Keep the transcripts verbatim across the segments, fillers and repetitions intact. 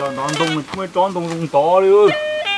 要当东了，没装东用大了。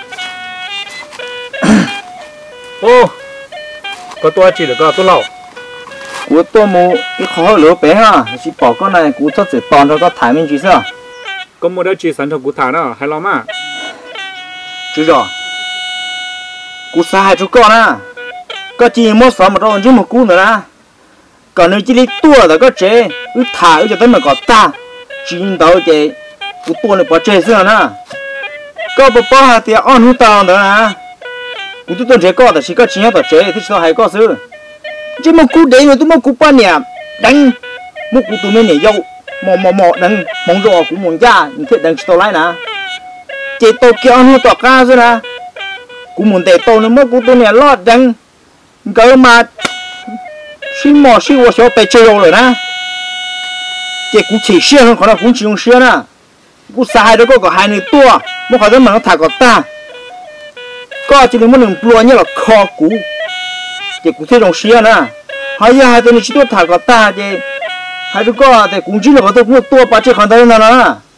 哦，có toa chỉ được có tôi lâu. Cú tôi mua cái khó lúa bé ha, chỉ bỏ con này cú cho chỉ toàn cho có thải mình chỉ sao? Có mua đó chỉ sản cho cú thải nào hay lắm à? Chứ rồi. Cú xa hai chú con à? Có chỉ mua sắm một rồi chứ một cú nữa à? Còn nếu chỉ đi tua là có chế, cứ thả cho tới mà có ta, chỉ đâu chế, cú tua này bỏ chế xưa nè. Có bỏ bỏ thì ăn hút tao nữa à? Cú tôi tuần chế có là chỉ có chỉ nhau chế thì sao hay có xưa? Chứ một cú đấy mà tôi một cú bao nhiêu đánh, một cú tôi mới nhảy dâu, mò mò mò đánh, mong rồi cũng muốn ra, những cái đánh tao lại nè. Chế tao kia ăn hút tao ca rồi nè. Cú muốn để tao nó một cú tôi nhảy lót đánh, cái mà xin mò xin我小白chơi rồi nè. Chế cú chỉ xuyên hơn, còn là cú chỉ用xuyên nè. Cú sai đó có có hai người tua, một cái đó mà nó thả có ta. Có chỉ là một lần plua như là kho cú. Chế cú thấy trong xuyên nè. Hai giờ hai tuần chỉ tôi thả có ta chế. Hai đứa có thì cũng chỉ là có tôi cũng tua ba chiếc khăn tay nè nè.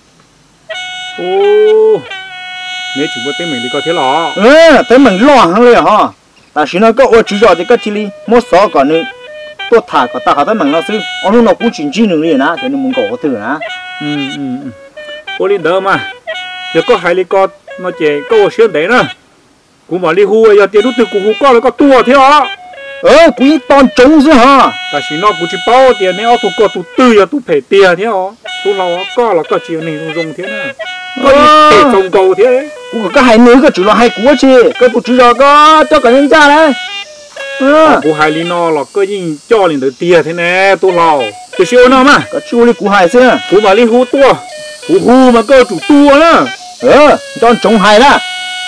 Ô, nếu chúng ta tới mình đi có thế lọ. Ừ, tới mình lo hơnเลยhả? Ta chỉ nói có ô chỉ cho thì có chỉ li một số còn nữa. Tôi thả có ta có tới mình nó xứ. Ông nó cũng chính chỉ nữa liền á, cho nên muốn có thứ á. Ừ ừ ừ. Ô lên đó mà. Giờ có hai li con nó chế có ô xuyên đấy nè. Cú mà li hu giờ tiền lúc từ cú hu có là có tua thế hả? Ờ, cú ít toàn trống chứ hả? Ta chỉ nói cú chỉ bao tiền nếu tụ có tụ tư giờ tụ phải tiền thế hả? Tụ lâu có là có chiều này dùng thế nè. Có đi để trồng cầu thế đấy. Cú có hai nữ có chỉ là hai cú chứ, cái tụ chỉ là có cho cả nhân gia đấy. Ừ. Cú hai li nó là có gì cho liền được tiền thế nè, tụ lâu. Cái siêu nó mà. Có chú li cú hai chứ. Cú mà li hu tua, cú hu mà có chủ tua nè. Ờ, cho trống hai đó.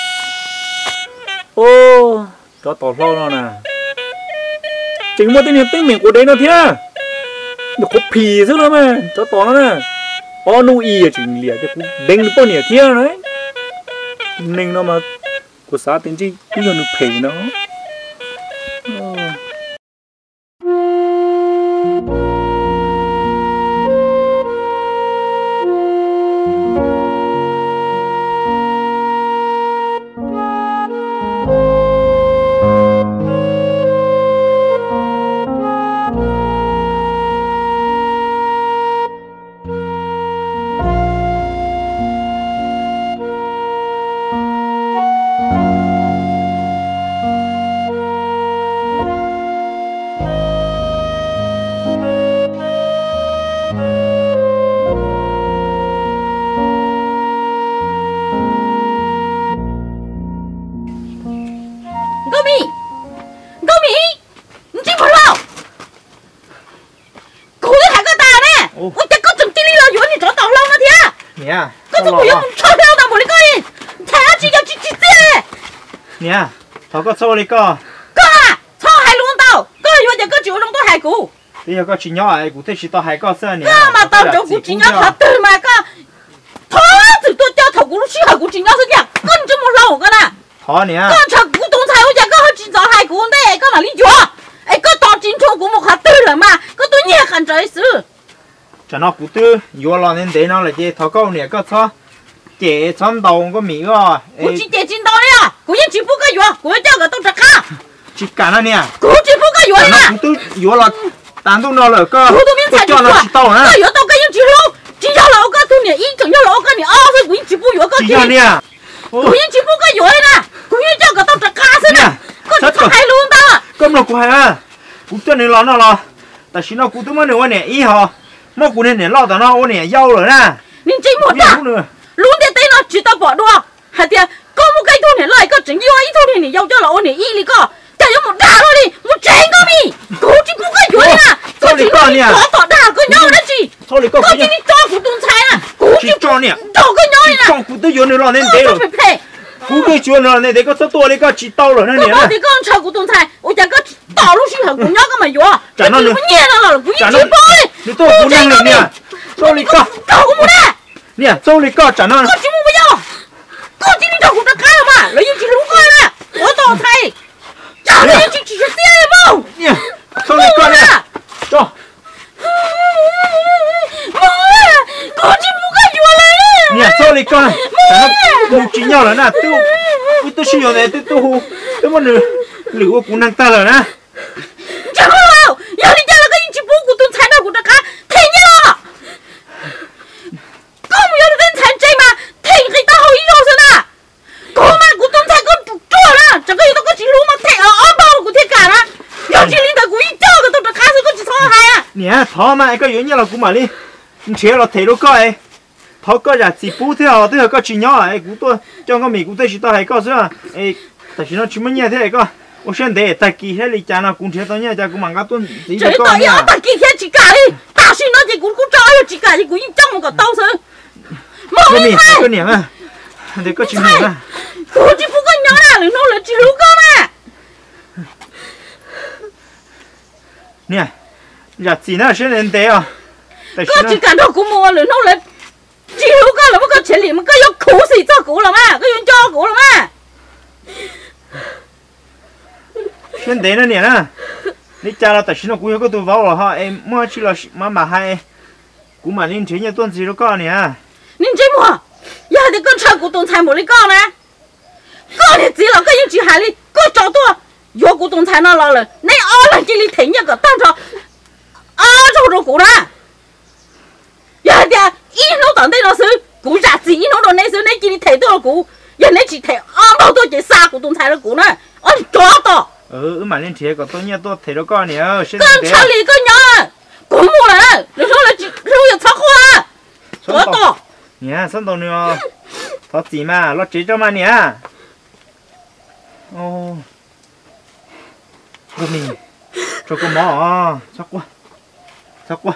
Ô, cho tỏ lâu nó nè. Chính một tên hiệp tính mình của đấy nó thế. Nó có phì chứ nó mà, cho tỏ nó nè. Ô nu y chừng liệt cái cú đánh bao nhiêu thế đấy. Nên nó mà của xã tính chi cái nó phì nó. Nè, thằng có xô đi co. Có à, xô hai luôn tao. Có vừa giờ có chịu trong tôi hai củ. Bây giờ có chỉ nhỏ ai cũng thấy chỉ tao hai co sơn nè. Có mà tao chỗ cũng chỉ nhỏ thật từ mà có. Thôi thì tôi cho thằng cũng lúc xưa cũng chỉ nhỏ thôi nhá. Con chứ một lâu cái nè. Thôi nè. Con thằng cũng tốn thay bây giờ có chỉ cho hai củ đấy, có mà lý do. Ấy có tao chính chỗ cũng một hạt từ rồi mà. Có tôi nhẹ khăn trời sự. Cho nó cũng tư, vừa lo nên để nó là gì thằng câu nè có sao. Chế chấm đầu có mì rồi. Cú chỉ chế chín đầu đấy à? Cú chỉ chỉ phụ cái gì? Cú cho cái tông chặt cá. Chỉ cả nó nè. Cú chỉ phụ cái gì nè? Nó cũng tư, vừa là tàn tông nó là cơ. Cú tôi miếng cho nó chỉ tàu nè. Cái gì tao cái gì chỉ lâu, chỉ cho lâu cái tôi nè, ít chừng cho lâu cái nè, ao cái cú chỉ phụ cái gì? Chỉ cho nè. Cú chỉ phụ cái gì nè? Cú cho cái tông chặt cá thế nè. Có chỉ hai luôn tao. Cơm nó cũng hay à. Cú cho nên lo nó lo. Ta chỉ nó cú tôi mới nữa nè, ý hả? Mà cú nên nè lo tao nó nè, dâu rồi nè. Nên chỉ một ta. Luôn để tay nó chỉ tao bỏ đua, hay thì có một cái thôi này lại có chừng yêu ấy thôi này này yêu cho là ôn này y đi co, chả có một đá thôi đi, một chén có mi, cố chỉ cũng cái gì nè, có chỉ có có tỏ đá có nhau đấy chị, có chỉ đi cho của tuần sai nè, cố chỉ cho nè, cho cái nhau nè, cho của tôi yêu nó lo nên thế rồi, cú cái chuyện nó nên thế có số tuổi đấy có chỉ tao rồi nè, có thì con cho của tuần sai, ôi chả có tao lúc xưa của nhau cái mà yêu, chả nó nữa, nhẹ nó là của chỉ bôi, 你都不能了呢，手里搞， 搞个么呢？ 你手里搞咋弄？ 我只不要，我今天照顾着开了嘛，那有几路过来，我倒菜，家里有几几十点毛， 你手里搞呢，走。 妈呀，我只不敢过来了。 你手里搞， chỉ nhau rồi nè tôi tôi tôi sử dụng này tôi tôi tôi muốn lửa lửa cũng năng ta rồi nè chẳng đâu giờ đi chơi là cái gì bố của tôi thay nào của ta cả thế nhá lo không giờ đến thay chơi mà thay cái ta hồi rồi rồi nè cô mà của tôi thay con chua nè chẳng cái gì tôi có chỉ luôn mà thay ở ở bao của thế cả nè giờ chỉ linh ta của ít cho cái tôi ta khá rồi có chỉ so hai à nè thọ mà cái gì nhá là cũng mà đi chế là thấy đâu coi thọ coi là chỉ bố theo tôi có chỉ nhau ấy cũng tôi cho con mình cũng tôi chỉ tao hay coi nữa ấy tại vì nó chỉ mới nhẹ thế coi我现在在给那里家那工钱到人家公忙个顿，自己这搞呢。 到要打几天几干的，大水那些股股招要几干的，股一涨我个刀身， 个没年个年啊，得个几年啊。 股就不个娘啦，领导来几路高呢？ 你看，人家那是人得啊，但是个几干到股么领导来几路高了，不个钱里面个要口水照股了嘛，个用照股了嘛。 现在那年啊，你家了但是那股有个都vào了哈，哎，莫去了妈妈还，股嘛零钱也段子都搞呢。 你这么，也得跟炒股东才没得搞呢？搞你只了个人去海里，个找多，有股东才那老了，你二了这里停一个当着，啊，找着股了。也得一路到那老时，股价只一路到那时，你这里提多少股，人家去提啊，老多就三股东才的股呢，我抓到。 ờ mà lên thiệt có tôi nhớ tôi thấy đó con nhớ 跟厂里跟人，滚木人，你说了就肉也炒好啊，多多。 你看上头呢，他几嘛，那几张嘛你啊？哦，这你，这个毛啊，chắc quá, chắc quá.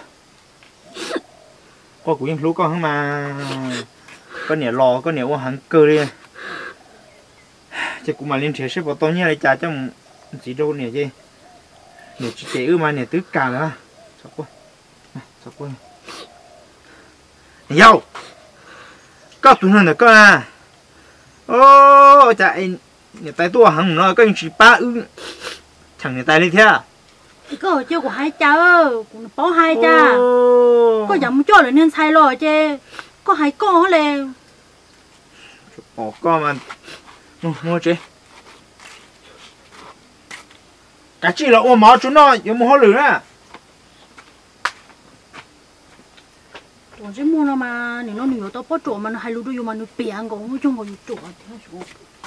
Có của em lú con không mà, có nhẹ lò, có nhẹ qua hàng cơ đi. Chứ cũng mà lên thiệt sẽ bảo tôi nhớ lại trả cho chỉ đâu nè chứ nè chỉ chế ư mà nè tứ cả nữa sao quá sao quá nhau có tụi nó có à ô chạy nè tay tua hàng nó có chỉ ba ư chẳng nè tay đi theo có chưa của hai cha cũng bỏ hai cha có dám cho là nên sai rồi chứ có hai con lên bỏ con mà mua mua chứ cả chỉ là ôm máu chúng nó有冇好løn à tôi chỉ muốn nó mà nếu nó nhiều tao bắt trộm mà nó hay lúc đó mà nó biển cũng không chung có trộm thế sao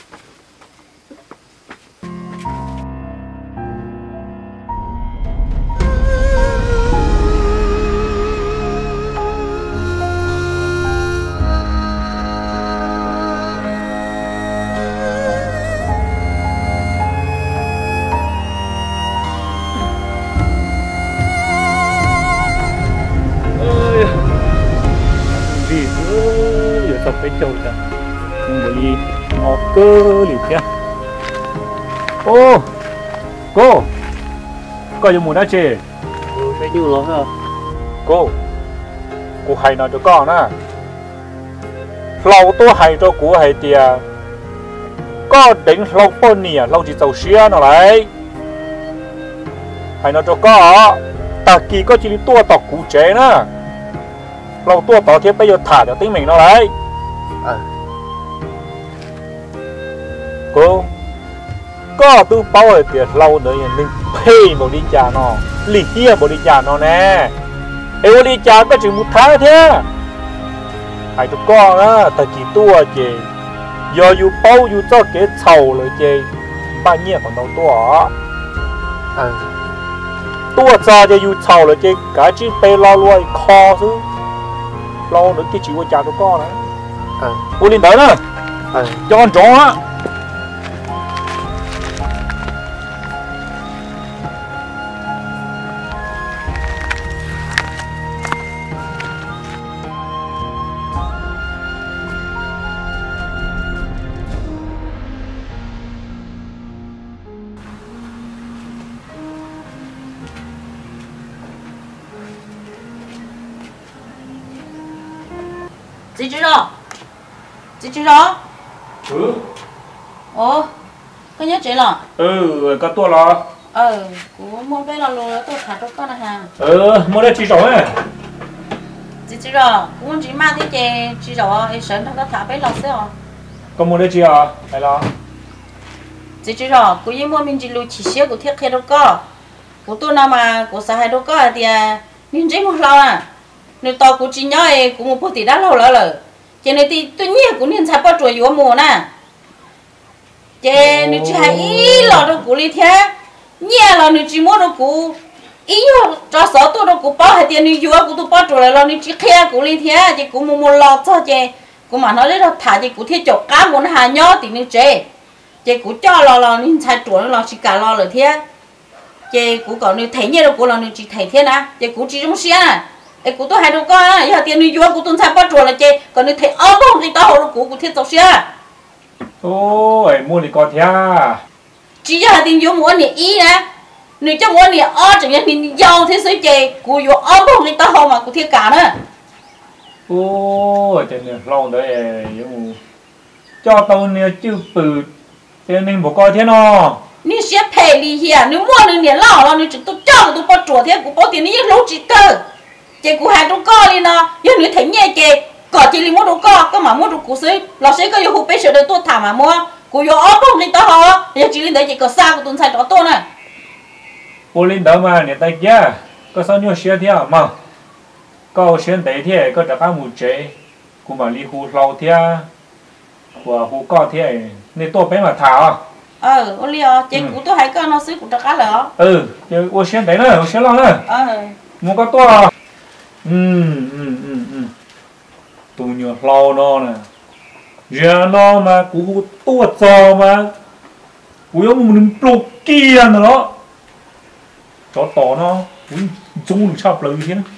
cái châu ta bởi họ cơ liệt nha ô cô có dùng mùi đã chê ừ phải chịu lắm hả cô cô hay nói cho con á lâu tôi hay cho cô hay tiền có đánh lâu phân nè lâu chỉ giàu xía nó lại hay nói cho con ta kỳ có chỉ tua tọc cụ chế nữa lâu tua tỏ thiết bây giờ thả cho tính mình nó lại à. Cô có tôi bao giờ tiền lâu nữa mình pay một đi trả nó lì kia một đi trả nó nè em đi trả có chỉ một tháng thế hay tụi con á ta chỉ tua chị giờ you bao you cho cái sầu rồi chị bao nhiêu còn đâu tua à. Tua cho cho you sầu rồi chị cả chỉ pay lo luôn kho chứ lo nữa cái chịu qua trả tụi con đấy à. Cô lên tới nữa à. cho con chó á chị chị đó chị chị đó ừ ồ có nhớ chị là ừ có tua lo ờ của mua cái là lô tôi thả cho con này hà ừ mua đây chị rồi á chị chị đó cũng chỉ mang đi chị chị đó ấy sớm nó thả bé lọt xíu có mua đấy chưa phải lo chỉ chứ rồi cô yên mua mình chỉ lưu chỉ xíu của thiết khai đâu có của tôi nào mà của xã hội đâu có thì mình chỉ một lâu à nếu tao của chị nhớ ấy của một tỷ đã lâu rồi rồi cho nên thì tôi nhớ của nên sai bao tuổi vô mùa nè cho nên chỉ hay ý lo đâu của đi thế nhớ là nếu chỉ mua đâu của ý nhớ cho số tôi đâu của bao hay tiền nếu vô của tôi bao tuổi là nếu chỉ khai của đi thế thì của một một lo cho chứ của mà nói đấy là thả thì của thiết chọc cá muốn hà nhớ thì nên chế chế của cho lo lo nên sai tuổi lo chỉ cả lo rồi thế chế của còn nếu thấy nhớ đâu của là nếu chỉ thấy thế nè chế của chỉ trong xe nè ấy của tôi hay đâu có á giờ tiền đi vô của tôi sai bao tuổi là chế còn nếu thấy ốm không thì tao hồ của của thiết chọc xe ôi mua thì có thế chỉ cho tiền vô mua này ý nè nếu cho mua này ó chẳng hạn mình giàu thế giới chế của vô ốm không thì tao hồ mà của thiết cả nữa ôi trời ơi lâu đấy giống cho tao nè chứ từ thế nên bộ coi thế nó nếu sẽ phải đi hiện nếu mua được tiền lão là nếu chúng tôi cho tôi bao chuột thế của bao tiềnนี้lâu chỉ cơ chị của hai đứa con đi nó nhưng nếu thấy nhẹ chị có chị đi mua đồ con có mà mua đồ cũ xí là sẽ có yêu hụt bây giờ để tôi thả mà mua của yêu ốm không thì tao họ giờ chị lên đấy chị có sao của tôi sai đó tôi nè cô lên đó mà người ta kia có sao nhiều xe thế mà có xe đấy thế có đặc một chế của mà đi hù lâu thế của hù co thế nên tôi bé mà thả ờ ô liều chị của tôi hay con nó xí của đặc cá lỡ ừ chứ ô xe đấy nữa ô xe lo nữa ờ mua có to ừ ừ ừ ừ tôi nhiều lâu nó nè giờ nó mà cũng tua cho mà cũng giống một lục kia nữa đó cho to nó cũng chung được chập lời thế